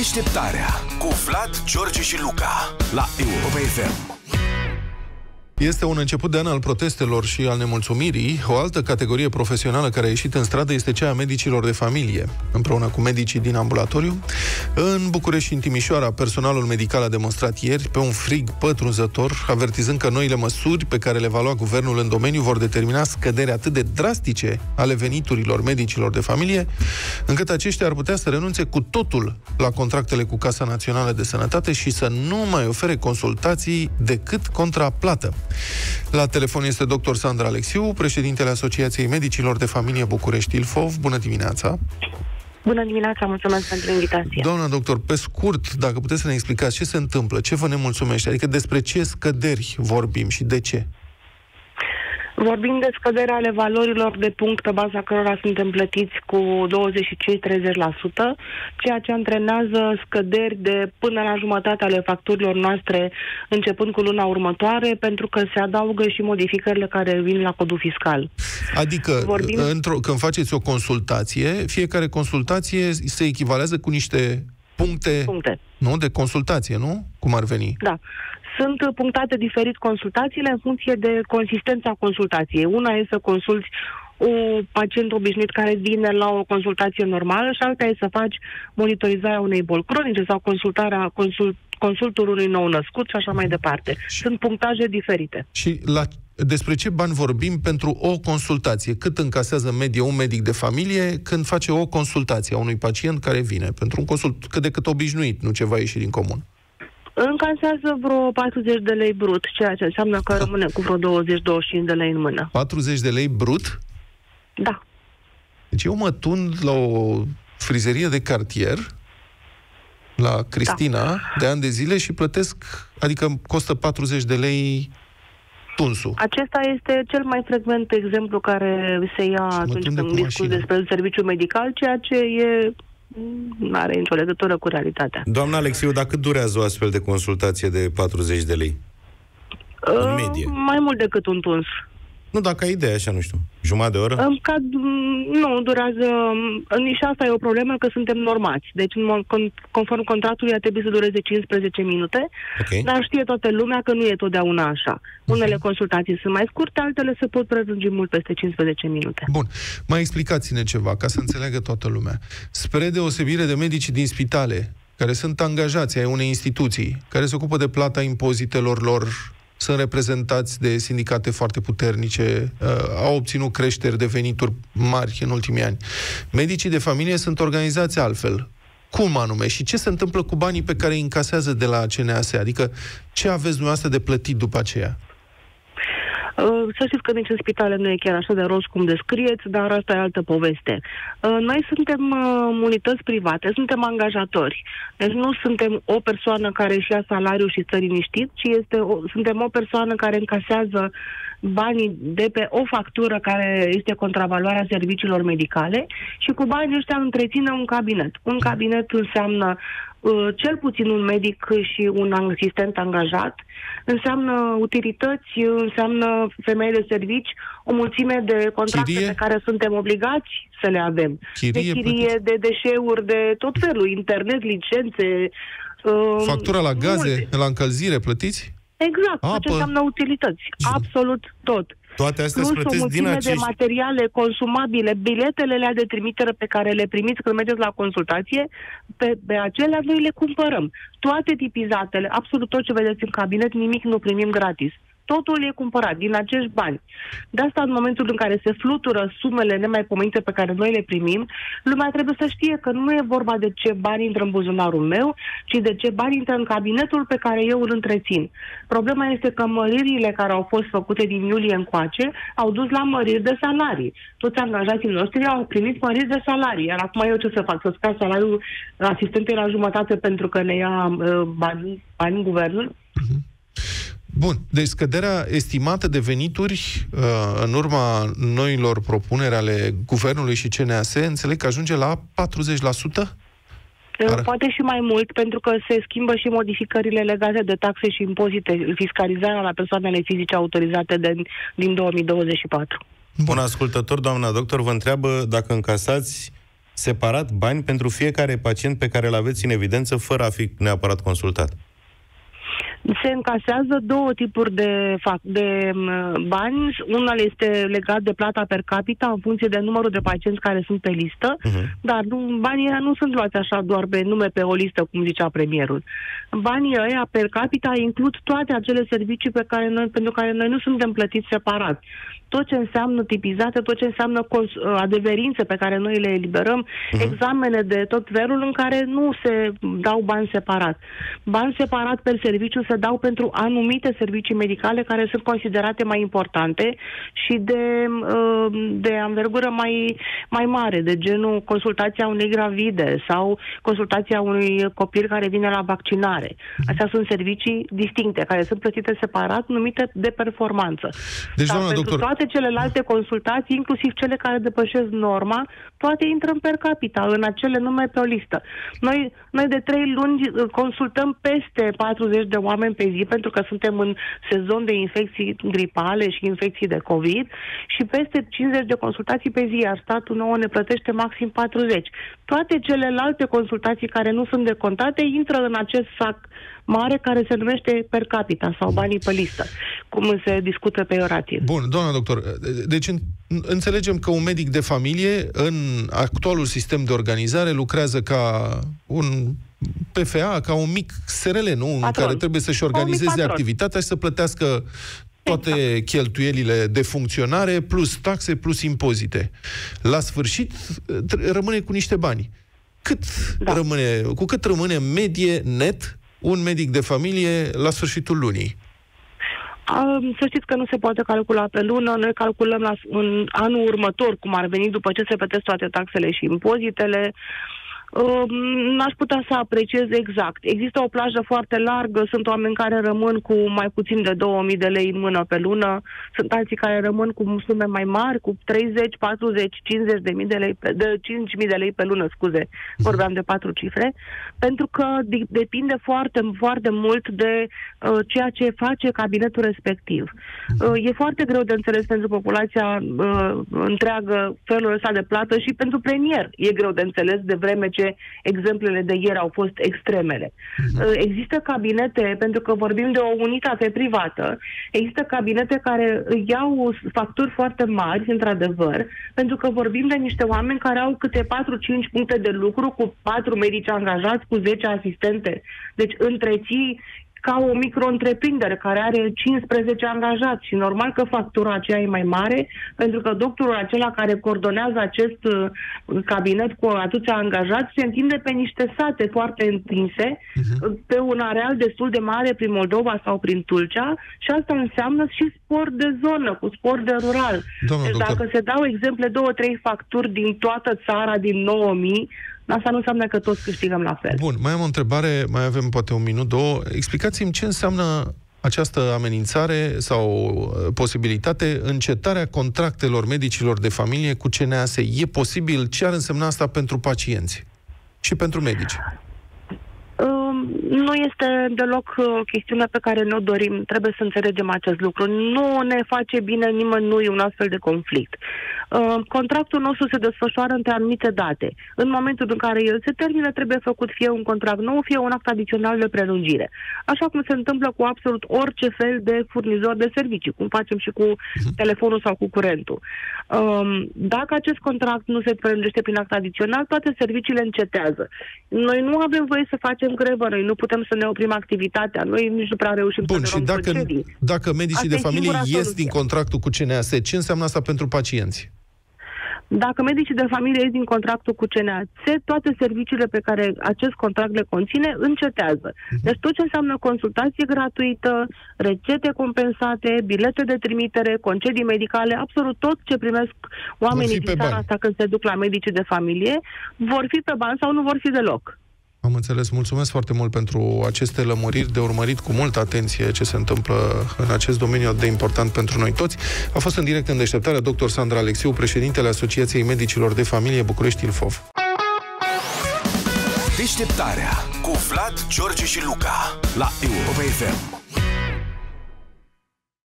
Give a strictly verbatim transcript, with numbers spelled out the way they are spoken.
Deșteptarea cu Vlad, George și Luca la Europa F M. Este un început de an al protestelor și al nemulțumirii. O altă categorie profesională care a ieșit în stradă este cea a medicilor de familie, împreună cu medicii din ambulatoriu. În București și în Timișoara, personalul medical a demonstrat ieri pe un frig pătrunzător, avertizând că noile măsuri pe care le va lua guvernul în domeniu vor determina scăderi atât de drastice ale veniturilor medicilor de familie, încât aceștia ar putea să renunțe cu totul la contractele cu Casa Națională de Sănătate și să nu mai ofere consultații decât contraplată. La telefon este doctor Sandra Alexiu, președintele Asociației Medicilor de Familie București Ilfov. Bună dimineața! Bună dimineața, mulțumesc pentru invitație. Doamna doctor, pe scurt, dacă puteți să ne explicați ce se întâmplă, ce vă nemulțumește, adică despre ce scăderi vorbim și de ce? Vorbim de scăderea ale valorilor de punct pe baza cărora suntem plătiți cu douăzeci și cinci - treizeci la sută, ceea ce antrenează scăderi de până la jumătate ale facturilor noastre începând cu luna următoare, pentru că se adaugă și modificările care vin la codul fiscal. Adică, Vorbim... într-o, când faceți o consultație, fiecare consultație se echivalează cu niște puncte, puncte. Nu? De consultație, nu? Cum ar veni? Da. Sunt punctate diferit consultațiile în funcție de consistența consultației. Una e să consulți o pacient obișnuit care vine la o consultație normală și alta e să faci monitorizarea unei boli cronice sau consultarea consult, consultul unui nou născut și așa mai departe. Sunt punctaje diferite. Și la despre ce bani vorbim pentru o consultație? Cât încasează în medie un medic de familie când face o consultație a unui pacient care vine? Pentru un consult cât de cât obișnuit, nu ceva ieșit din comun. Încasează vreo patruzeci de lei brut, ceea ce înseamnă că rămâne cu vreo douăzeci - douăzeci și cinci de lei în mână. patruzeci de lei brut? Da. Deci eu mă tund la o frizerie de cartier, la Cristina, da. de ani de zile și plătesc, adică costă patruzeci de lei tunsul. Acesta este cel mai frecvent exemplu care se ia atunci când discuți despre serviciul medical, ceea ce e... nu are nicio legătură cu realitatea. Doamna Alexiu, dar cât durează o astfel de consultație de patruzeci de lei? Uh, în medie. Mai mult decât un tuns. Nu, dacă ai idee, așa, nu știu, jumătate de oră? În cad, nu, durează... Nici asta e o problemă, că suntem normați. Deci, conform contractului, ar trebui să dureze cincisprezece minute, okay. Dar știe toată lumea că nu e totdeauna așa. Unele consultații sunt mai scurte, altele se pot prelungi mult peste cincisprezece minute. Bun. Mai explicați-ne ceva, ca să înțeleagă toată lumea. Spre deosebire de medicii din spitale, care sunt angajați ai unei instituții, care se ocupă de plata impozitelor lor, sunt reprezentați de sindicate foarte puternice, uh, au obținut creșteri de venituri mari în ultimii ani. Medicii de familie sunt organizați altfel. Cum anume? Și ce se întâmplă cu banii pe care îi încasează de la C N A S? Adică ce aveți dumneavoastră de plătit după aceea? Să știți că nici în spitale nu e chiar așa de rost cum descrieți, dar asta e altă poveste. Noi suntem unități private, suntem angajatori. Deci nu suntem o persoană care își ia salariul și stă liniștit, ci este o, suntem o persoană care încasează banii de pe o factură care este contravaloarea serviciilor medicale și cu banii ăștia întreține un cabinet. Un cabinet înseamnă uh, cel puțin un medic și un asistent angajat, înseamnă utilități, înseamnă femei de servici, o mulțime de contracte chirie? pe care suntem obligați să le avem. Chirie, de chirie, de deșeuri, de tot felul, internet, licențe. Uh, Factura la gaze, multe. La încălzire plătiți? Exact, tot ce înseamnă utilități. Absolut tot. Toate astea se plătesc din acești... de materiale consumabile, biletele alea de trimitere pe care le primiți când mergeți la consultație, pe, pe acelea noi le cumpărăm. Toate tipizatele, absolut tot ce vedeți în cabinet, nimic nu primim gratis. Totul e cumpărat din acești bani. De asta, în momentul în care se flutură sumele nemaipomenite pe care noi le primim, lumea trebuie să știe că nu e vorba de ce bani intră în buzunarul meu, ci de ce bani intră în cabinetul pe care eu îl întrețin. Problema este că măririle care au fost făcute din iulie încoace au dus la măriri de salarii. Toți angajații noștri au primit măriri de salarii, iar acum eu ce să fac? Să scad salariul asistentei la jumătate pentru că ne ia uh, bani, bani guvernul? Uh-huh. Bun, deci scăderea estimată de venituri uh, în urma noilor propuneri ale Guvernului și C N A S, înțeleg că ajunge la patruzeci la sută? Ar... Poate și mai mult, pentru că se schimbă și modificările legate de taxe și impozite, fiscalizarea la persoanele fizice autorizate de, din două mii douăzeci și patru. Bun, ascultător, doamna doctor, vă întreabă dacă încasați separat bani pentru fiecare pacient pe care îl aveți în evidență, fără a fi neapărat consultat? Se încasează două tipuri de, de bani. Una este legat de plata per capita în funcție de numărul de pacienți care sunt pe listă, uh-huh. dar nu, banii ăia nu sunt luați așa doar pe nume pe o listă, cum zicea premierul. Banii ăia per capita includ toate acele servicii pe care noi, pentru care noi nu suntem plătiți separat. Tot ce înseamnă tipizate, tot ce înseamnă cons- adeverințe pe care noi le eliberăm, uh-huh. examene de tot felul în care nu se dau bani separat. Bani separat per serviciu se dau pentru anumite servicii medicale care sunt considerate mai importante și de, de anvergură mai, mai mare, de genul consultația unei gravide sau consultația unui copil care vine la vaccinare. Astea sunt servicii distincte, care sunt plătite separat, numite de performanță. Deci, Dar pentru doctor... toate celelalte consultații, inclusiv cele care depășesc norma, toate intră în per capita, în acele nume pe o listă. Noi, noi de trei luni consultăm peste patruzeci de oameni pe zi, pentru că suntem în sezon de infecții gripale și infecții de COVID, și peste cincizeci de consultații pe zi, iar statul nouă ne plătește maxim patruzeci. Toate celelalte consultații care nu sunt decontate intră în acest sac mare care se numește per capita sau banii pe listă, cum se discută peiorativ. Bun, doamna doctor, deci în, înțelegem că un medic de familie în actualul sistem de organizare lucrează ca un P F A, ca un mic S R L, nu? Patron. În care trebuie să-și organizeze activitatea și să plătească toate exact. cheltuielile de funcționare, plus taxe, plus impozite. La sfârșit, rămâne cu niște bani. Cât da. rămâne, cu cât rămâne în medie net un medic de familie la sfârșitul lunii? Um, să știți că nu se poate calcula pe lună. Noi calculăm la, în anul următor, cum ar veni, după ce se plătesc toate taxele și impozitele. Uh, n-aș putea să apreciez exact. Există o plajă foarte largă, sunt oameni care rămân cu mai puțin de două mii de lei în mână pe lună, sunt alții care rămân cu sume mai mari, cu treizeci, patruzeci, cincizeci de mii de lei pe, de cinci mii de lei pe lună, scuze, vorbeam de patru cifre, pentru că de, depinde foarte, foarte mult de uh, ceea ce face cabinetul respectiv. Uh, e foarte greu de înțeles pentru populația uh, întreagă felul ăsta de plată și pentru premier e greu de înțeles, de vreme ce exemplele de ieri au fost extremele. Uh-huh. Există cabinete, pentru că vorbim de o unitate privată, există cabinete care iau facturi foarte mari, într-adevăr, pentru că vorbim de niște oameni care au câte patru-cinci puncte de lucru, cu patru medici angajați, cu zece asistente. Deci întreții ca o micro-întreprindere care are cincisprezece angajați și normal că factura aceea e mai mare, pentru că doctorul acela care coordonează acest uh, cabinet cu atâția angajați se întinde pe niște sate foarte întinse, uh-huh. pe un areal destul de mare prin Moldova sau prin Tulcea, și asta înseamnă și spor de zonă, cu spor de rural. Doamna deci doctor, dacă se dau exemple, două, trei facturi din toată țara, din nouă mii, asta nu înseamnă că toți câștigăm la fel. Bun, mai am o întrebare, mai avem poate un minut, două. Explicați-mi ce înseamnă această amenințare sau posibilitate, încetarea contractelor medicilor de familie cu C N A S. E posibil? Ce ar însemna asta pentru pacienți și pentru medici? Nu este deloc o chestiune pe care ne-o dorim. Trebuie să înțelegem acest lucru. Nu ne face bine nimănui un astfel de conflict. Contractul nostru se desfășoară între anumite date. În momentul în care el se termină, trebuie făcut fie un contract nou, fie un act adițional de prelungire. Așa cum se întâmplă cu absolut orice fel de furnizor de servicii, cum facem și cu telefonul sau cu curentul. Dacă acest contract nu se prelungește prin act adițional, toate serviciile încetează. Noi nu avem voie să facem grevă, noi nu putem să ne oprim activitatea, noi nici nu prea reușim Bun, să ne și dacă, dacă medicii asta de familie ies din contractul cu C N A S, ce înseamnă asta pentru pacienți? Dacă medicii de familie ies din contractul cu C N A S, toate serviciile pe care acest contract le conține încetează. Deci tot ce înseamnă consultație gratuită, rețete compensate, bilete de trimitere, concedii medicale, absolut tot ce primesc oamenii din țara asta când se duc la medicii de familie, vor fi pe bani sau nu vor fi deloc. Am înțeles. Mulțumesc foarte mult pentru aceste lămuriri, de urmărit cu multă atenție ce se întâmplă în acest domeniu de important pentru noi toți. A fost în direct în Deșteptarea doctor Sandra Alexiu, președintele Asociației Medicilor de Familie București Ilfov. Deșteptarea cu Vlad, George și Luca la Europa F M.